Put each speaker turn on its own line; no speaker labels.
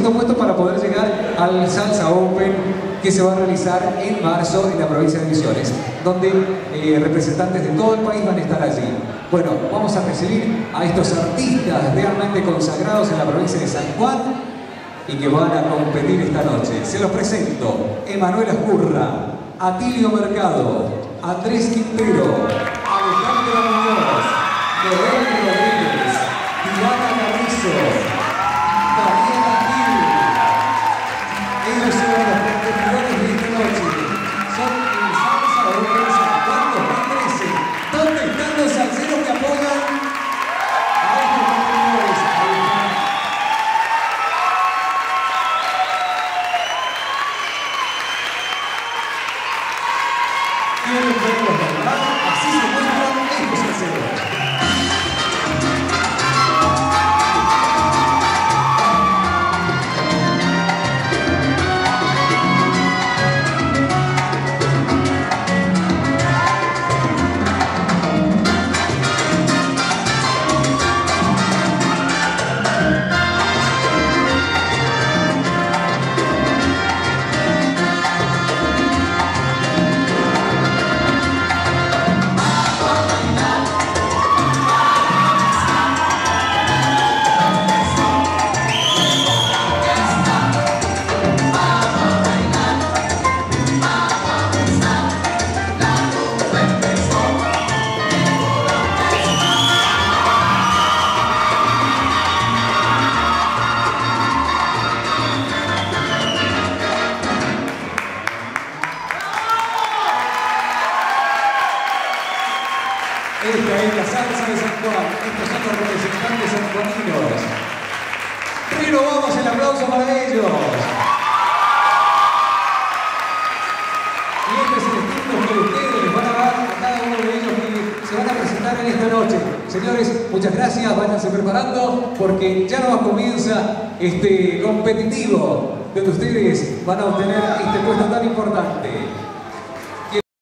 segundo puesto para poder llegar al Salsa Open que se va a realizar en marzo en la provincia de Misiones, donde representantes de todo el país van a estar allí. Bueno, vamos a recibir a estos artistas realmente consagrados en la provincia de San Juan y que van a competir esta noche. Se los presento: Emanuel Ascurra, Atilio Mercado, Andrés Quintero, Alejandro Muñoz, Noel Rodríguez, Diana Carrizo, Daniela Gil. Ellos son los competidores de esta noche. Son el Salsa Open San Juan 2013. ¿Dónde están los salseros que apoyan a estos competidores? Ahí están. ¿Quieren verlos bailar? Así se muestran estos salseros. Esta es la salsa de San Juan. Estos son los representantes sanjuaninos. Pero vamos, el aplauso para ellos. Y este es el estilo que ustedes les van a dar a cada uno de ellos que se van a presentar en esta noche. Señores, muchas gracias. Váyanse preparando porque ya no comienza este competitivo donde ustedes van a obtener este puesto tan importante.